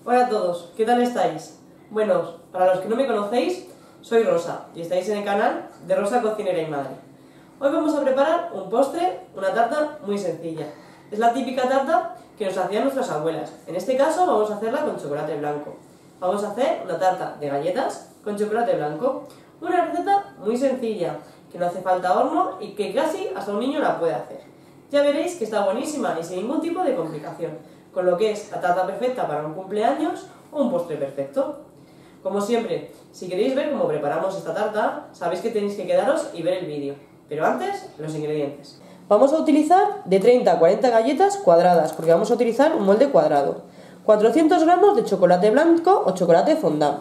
Hola a todos, ¿qué tal estáis? Bueno, para los que no me conocéis, soy Rosa y estáis en el canal de Rosa Cocinera y Madre. Hoy vamos a preparar un postre, una tarta muy sencilla. Es la típica tarta que nos hacían nuestras abuelas. En este caso vamos a hacerla con chocolate blanco. Vamos a hacer una tarta de galletas con chocolate blanco. Una receta muy sencilla, que no hace falta horno y que casi hasta un niño la puede hacer. Ya veréis que está buenísima y sin ningún tipo de complicación, con lo que es la tarta perfecta para un cumpleaños o un postre perfecto. Como siempre, si queréis ver cómo preparamos esta tarta, sabéis que tenéis que quedaros y ver el vídeo. Pero antes, los ingredientes. Vamos a utilizar de 30 a 40 galletas cuadradas, porque vamos a utilizar un molde cuadrado. 400 gramos de chocolate blanco o chocolate fondant.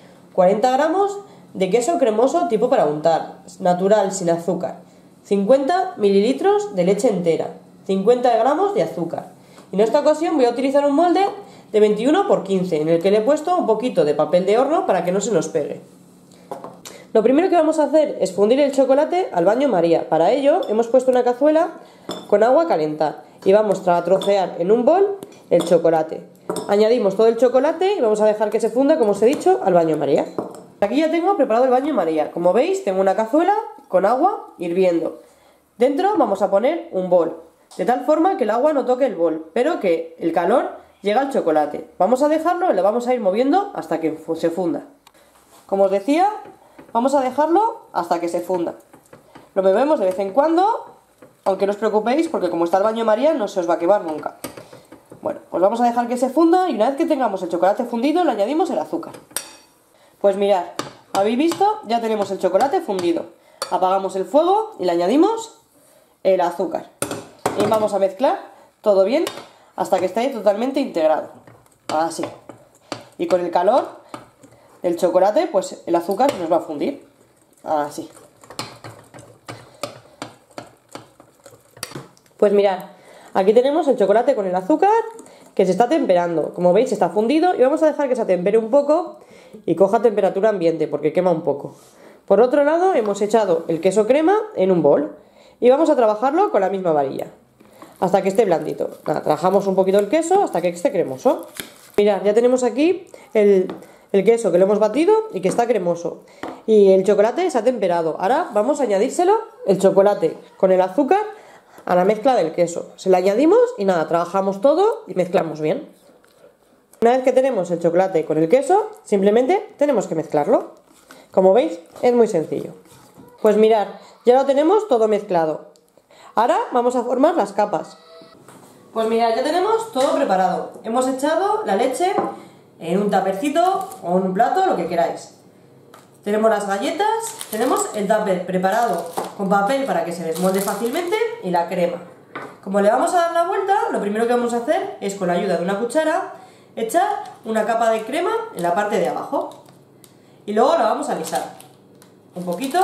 40 gramos de queso cremoso tipo para untar, natural, sin azúcar. 50 mililitros de leche entera. 50 gramos de azúcar. En esta ocasión voy a utilizar un molde de 21 por 15, en el que le he puesto un poquito de papel de horno para que no se nos pegue. Lo primero que vamos a hacer es fundir el chocolate al baño María. Para ello hemos puesto una cazuela con agua a calentar y vamos a trocear en un bol el chocolate. Añadimos todo el chocolate y vamos a dejar que se funda, como os he dicho, al baño María. Aquí ya tengo preparado el baño María. Como veis, tengo una cazuela con agua hirviendo. Dentro vamos a poner un bol, de tal forma que el agua no toque el bol, pero que el calor llegue al chocolate. Vamos a dejarlo y lo vamos a ir moviendo hasta que se funda. Como os decía, vamos a dejarlo hasta que se funda. Lo movemos de vez en cuando, aunque no os preocupéis porque como está el baño María no se os va a quemar nunca. Bueno, pues vamos a dejar que se funda y una vez que tengamos el chocolate fundido le añadimos el azúcar. Pues mirad, habéis visto, ya tenemos el chocolate fundido. Apagamos el fuego y le añadimos el azúcar. Y vamos a mezclar todo bien hasta que esté totalmente integrado. Así. Y con el calor del chocolate, pues el azúcar nos va a fundir. Así. Pues mirad, aquí tenemos el chocolate con el azúcar que se está temperando. Como veis, está fundido y vamos a dejar que se tempere un poco y coja temperatura ambiente porque quema un poco. Por otro lado, hemos echado el queso crema en un bol y vamos a trabajarlo con la misma varilla hasta que esté blandito. Nada, trabajamos un poquito el queso hasta que esté cremoso. Mirad, ya tenemos aquí el queso que lo hemos batido y que está cremoso. Y el chocolate se ha temperado. Ahora vamos a añadírselo, el chocolate con el azúcar, a la mezcla del queso. Se lo añadimos y nada, trabajamos todo y mezclamos bien. Una vez que tenemos el chocolate con el queso, simplemente tenemos que mezclarlo. Como veis, es muy sencillo. Pues mirad, ya lo tenemos todo mezclado. Ahora vamos a formar las capas. Pues mirad, ya tenemos todo preparado. Hemos echado la leche en un tapercito o en un plato, lo que queráis. Tenemos las galletas, tenemos el tupper preparado con papel para que se desmolde fácilmente y la crema. Como le vamos a dar la vuelta, lo primero que vamos a hacer es con la ayuda de una cuchara echar una capa de crema en la parte de abajo y luego la vamos a alisar un poquito,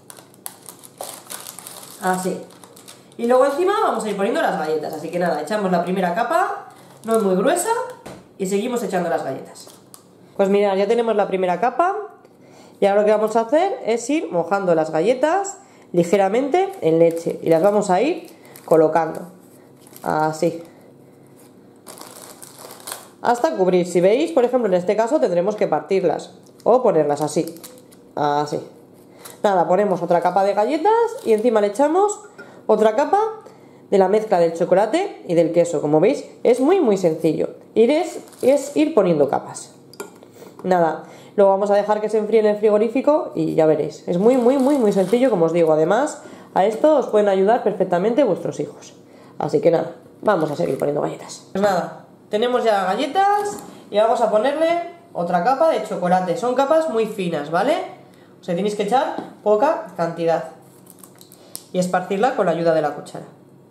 así. Y luego encima vamos a ir poniendo las galletas, así que nada, echamos la primera capa, no es muy gruesa, y seguimos echando las galletas. Pues mirad, ya tenemos la primera capa, y ahora lo que vamos a hacer es ir mojando las galletas ligeramente en leche, y las vamos a ir colocando, así, hasta cubrir. Si veis, por ejemplo, en este caso tendremos que partirlas, o ponerlas así, así. Nada, ponemos otra capa de galletas, y encima le echamos otra capa de la mezcla del chocolate y del queso. Como veis, es muy sencillo. Es ir poniendo capas. Nada, luego vamos a dejar que se enfríe en el frigorífico y ya veréis. Es muy sencillo, como os digo. Además, a esto os pueden ayudar perfectamente vuestros hijos. Así que nada, vamos a seguir poniendo galletas. Pues nada, tenemos ya galletas y vamos a ponerle otra capa de chocolate. Son capas muy finas, ¿vale? O sea, tenéis que echar poca cantidad y esparcirla con la ayuda de la cuchara.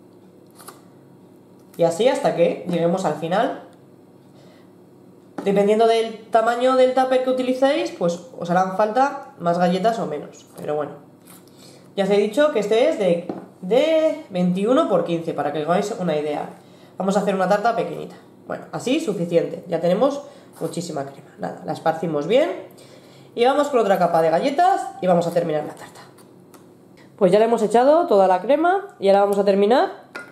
Y así hasta que lleguemos al final. Dependiendo del tamaño del tupper que utilicéis, pues os harán falta más galletas o menos. Pero bueno, ya os he dicho que este es de 21 por 15, para que os hagáis una idea. Vamos a hacer una tarta pequeñita. Bueno, así suficiente. Ya tenemos muchísima crema. Nada, la esparcimos bien. Y vamos con otra capa de galletas y vamos a terminar la tarta. Pues ya le hemos echado toda la crema y ahora vamos a terminar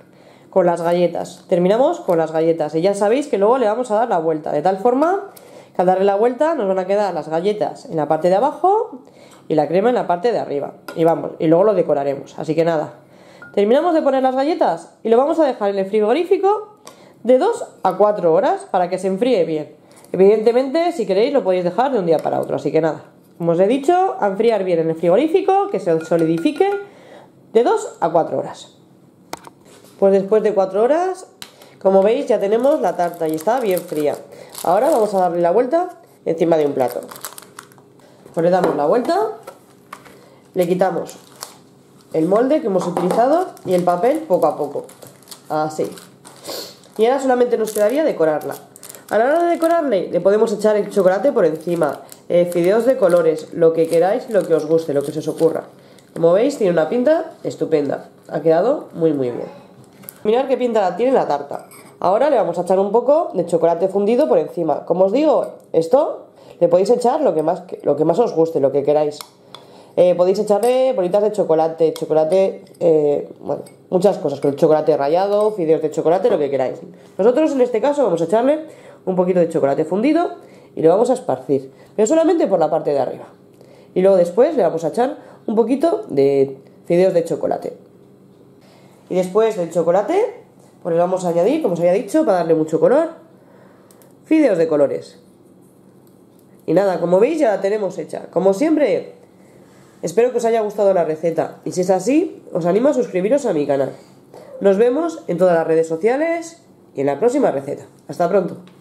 con las galletas. Terminamos con las galletas y ya sabéis que luego le vamos a dar la vuelta, de tal forma que al darle la vuelta nos van a quedar las galletas en la parte de abajo y la crema en la parte de arriba. Y vamos, y luego lo decoraremos. Así que nada, terminamos de poner las galletas y lo vamos a dejar en el frigorífico de 2 a 4 horas para que se enfríe bien. Evidentemente, si queréis, lo podéis dejar de un día para otro. Así que nada, como os he dicho, a enfriar bien en el frigorífico, que se solidifique de 2 a 4 horas. Pues después de 4 horas, como veis, ya tenemos la tarta y está bien fría. Ahora vamos a darle la vuelta encima de un plato. Pues le damos la vuelta, le quitamos el molde que hemos utilizado y el papel poco a poco. Así. Y ahora solamente nos quedaría decorarla. A la hora de decorarle, le podemos echar el chocolate por encima, fideos de colores, lo que queráis, lo que os guste, lo que se os ocurra. Como veis, tiene una pinta estupenda. Ha quedado muy muy bien. Mirad qué pinta tiene la tarta. Ahora le vamos a echar un poco de chocolate fundido por encima. Como os digo, esto le podéis echar lo que más os guste, lo que queráis. Podéis echarle bolitas de chocolate, bueno, muchas cosas, con el chocolate rallado, fideos de chocolate, lo que queráis. Nosotros en este caso vamos a echarle un poquito de chocolate fundido y lo vamos a esparcir, pero solamente por la parte de arriba. Y luego después le vamos a echar un poquito de fideos de chocolate. Y después del chocolate, pues le vamos a añadir, como os había dicho, para darle mucho color, fideos de colores. Y nada, como veis ya la tenemos hecha. Como siempre, espero que os haya gustado la receta. Y si es así, os animo a suscribiros a mi canal. Nos vemos en todas las redes sociales y en la próxima receta. Hasta pronto.